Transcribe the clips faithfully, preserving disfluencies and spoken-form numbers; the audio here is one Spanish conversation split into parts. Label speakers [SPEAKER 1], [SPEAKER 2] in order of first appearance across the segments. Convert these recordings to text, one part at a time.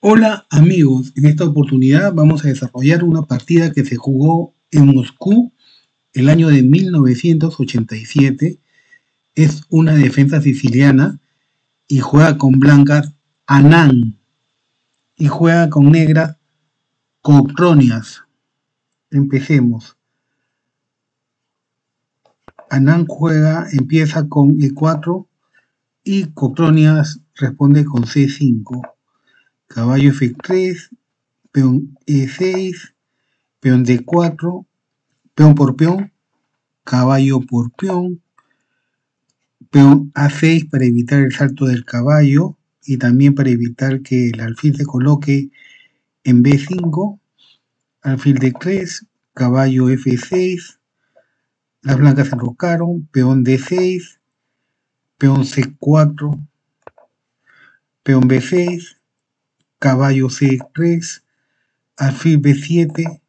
[SPEAKER 1] Hola amigos, en esta oportunidad vamos a desarrollar una partida que se jugó en Moscú el año de mil novecientos ochenta y siete. Es una defensa siciliana y juega con blancas Anán y juega con negras Copronias. Empecemos. Anán juega, empieza con E cuatro y Copronias responde con C cinco. Caballo F tres, peón E seis, peón D cuatro, peón por peón, caballo por peón, peón A seis para evitar el salto del caballo y también para evitar que el alfil se coloque en B cinco, alfil D tres, caballo F seis, las blancas se enrocaron, peón D seis, peón C cuatro, peón B seis, caballo C tres, alfil B siete,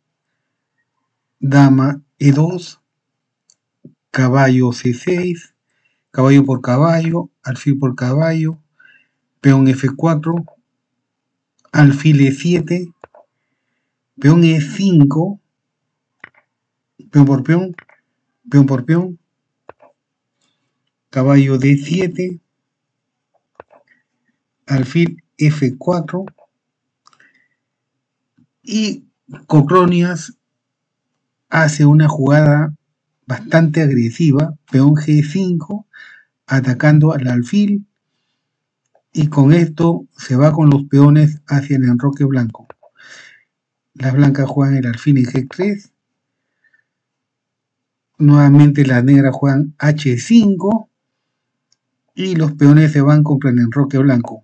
[SPEAKER 1] dama E dos, caballo C seis, caballo por caballo, alfil por caballo, peón F cuatro, alfil E siete, peón E cinco, peón por peón, peón por peón, caballo D siete, alfil F cuatro y Copronias hace una jugada bastante agresiva, peón G cinco, atacando al alfil, y con esto se va con los peones hacia el enroque blanco. Las blancas juegan el alfil en G tres, nuevamente las negras juegan H cinco y los peones se van contra el enroque blanco.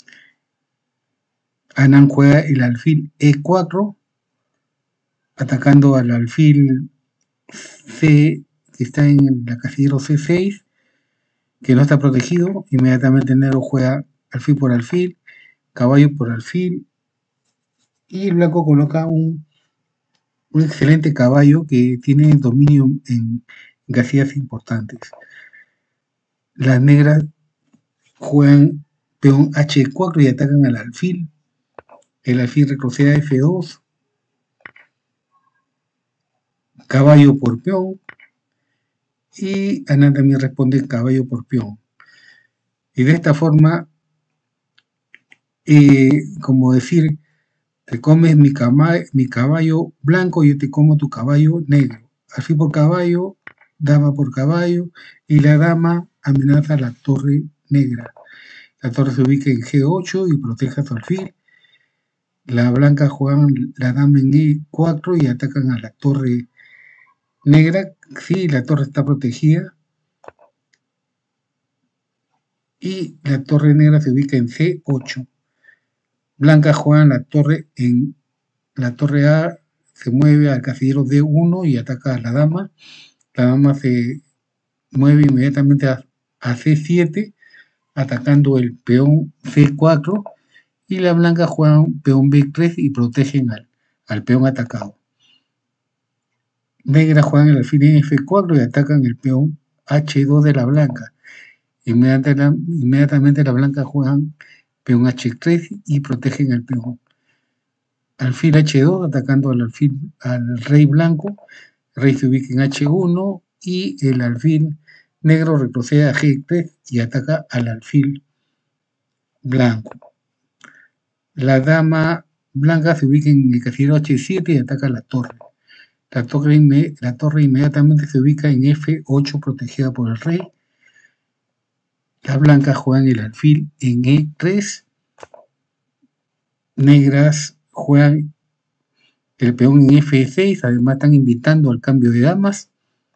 [SPEAKER 1] Anán juega el alfil E cuatro, atacando al alfil C, que está en el casillero C seis, que no está protegido. Inmediatamente el negro juega alfil por alfil, caballo por alfil, y el blanco coloca un, un excelente caballo que tiene dominio en, en casillas importantes. Las negras juegan peón H cuatro y atacan al alfil. El alfil retrocede a F dos, caballo por peón, y Anán también responde caballo por peón. Y de esta forma, eh, como decir, te comes mi, cama, mi caballo blanco, yo te como tu caballo negro. Alfil por caballo, dama por caballo, y la dama amenaza a la torre negra. La torre se ubica en G ocho y protege a su alfil. Las blancas juegan la dama en E cuatro y atacan a la torre negra. Sí, la torre está protegida. Y la torre negra se ubica en C ocho. Blancas juegan la torre en la torre A, se mueve al casillero D uno y ataca a la dama. La dama se mueve inmediatamente a, a C siete, atacando el peón C cuatro, y las blancas juegan peón B tres y protegen al, al peón atacado. Negras juegan el alfil en F cuatro y atacan el peón H dos de la blanca. Inmediatamente, inmediatamente las blancas juegan peón H tres y protegen al peón. Alfil H dos atacando al alfil al rey blanco. El rey se ubica en H uno y el alfil negro retrocede a G tres y ataca al alfil blanco. La dama blanca se ubica en el casillero H siete y ataca a la torre. La torre, la torre inmediatamente se ubica en F ocho protegida por el rey. Las blancas juegan el alfil en E tres. Negras juegan el peón en F seis, además están invitando al cambio de damas.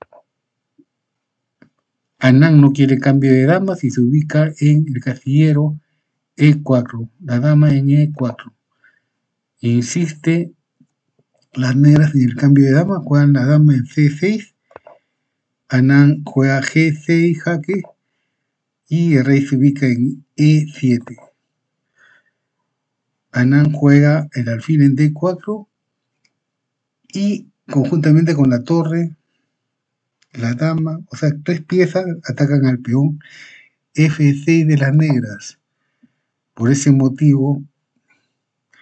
[SPEAKER 1] Anán no quiere cambio de damas y se ubica en el casillero E cuatro, la dama en E cuatro. Insiste las negras en el cambio de dama, juegan la dama en C seis. Anán juega G seis jaque y el rey se ubica en E siete. Anán juega el alfil en D cuatro y conjuntamente con la torre, la dama, o sea, tres piezas atacan al peón F seis de las negras. Por ese motivo,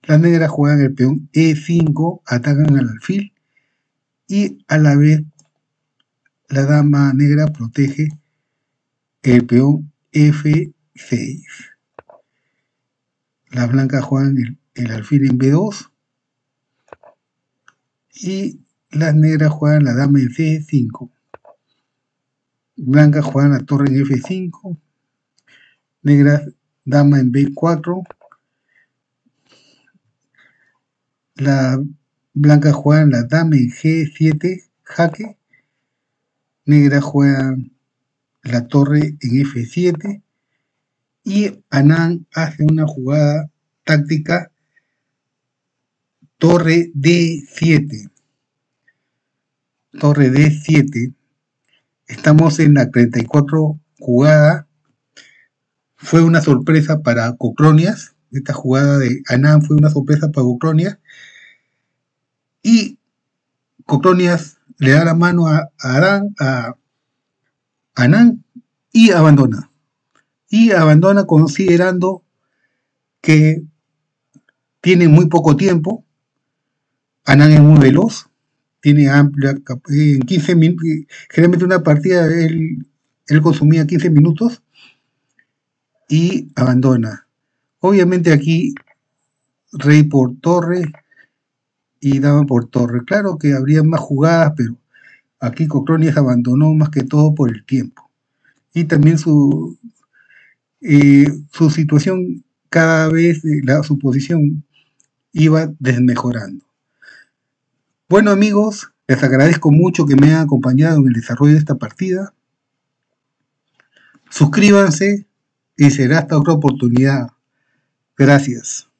[SPEAKER 1] Las negras juegan el peón E cinco, atacan al alfil y a la vez la dama negra protege el peón F seis. Las blancas juegan el, el alfil en B dos y las negras juegan la dama en C cinco. Blancas juegan la torre en F cinco, negras dama en B cuatro, la blanca juegan la dama en G siete, jaque, negras juegan la torre en F siete y Anand hace una jugada táctica torre D siete. Torre D siete. Estamos en la treinta y cuatro jugada. Fue una sorpresa para Cocronias. Esta jugada de Anand fue una sorpresa para Cocronias. Y Cocronias le da la mano a, Aran, a Anand y abandona. Y abandona considerando que tiene muy poco tiempo. Anand es muy veloz, tiene amplia, en quince minutos, generalmente una partida él, él consumía quince minutos y abandona. Obviamente aquí rey por torre y dama por torre. Claro que habría más jugadas, pero aquí Cocronias abandonó más que todo por el tiempo. Y también su, eh, su situación, cada vez la, su posición iba desmejorando. Bueno amigos, les agradezco mucho que me hayan acompañado en el desarrollo de esta partida. Suscríbanse y será hasta otra oportunidad. Gracias.